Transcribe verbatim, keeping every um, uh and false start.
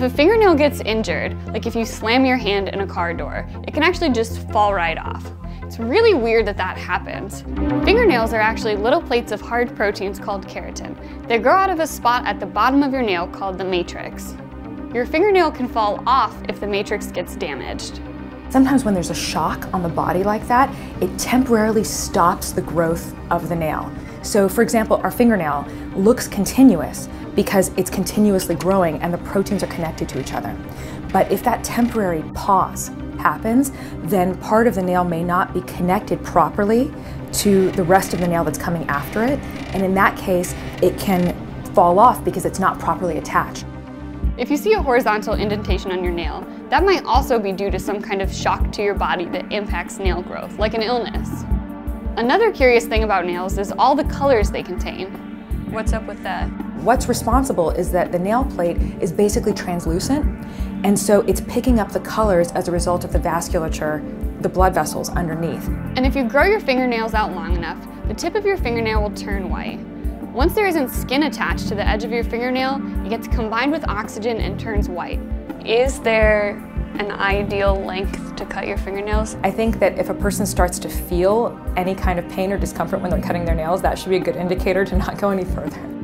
If a fingernail gets injured, like if you slam your hand in a car door, it can actually just fall right off. It's really weird that that happens. Fingernails are actually little plates of hard proteins called keratin. They grow out of a spot at the bottom of your nail called the matrix. Your fingernail can fall off if the matrix gets damaged. Sometimes when there's a shock on the body like that, it temporarily stops the growth of the nail. So for example, our fingernail looks continuous because it's continuously growing and the proteins are connected to each other. But if that temporary pause happens, then part of the nail may not be connected properly to the rest of the nail that's coming after it. And in that case, it can fall off because it's not properly attached. If you see a horizontal indentation on your nail, that might also be due to some kind of shock to your body that impacts nail growth, like an illness. Another curious thing about nails is all the colors they contain. What's up with that? What's responsible is that the nail plate is basically translucent, and so it's picking up the colors as a result of the vasculature, the blood vessels underneath. And if you grow your fingernails out long enough, the tip of your fingernail will turn white. Once there isn't skin attached to the edge of your fingernail, it gets combined with oxygen and turns white. Is there an ideal length to cut your fingernails? I think that if a person starts to feel any kind of pain or discomfort when they're cutting their nails, that should be a good indicator to not go any further.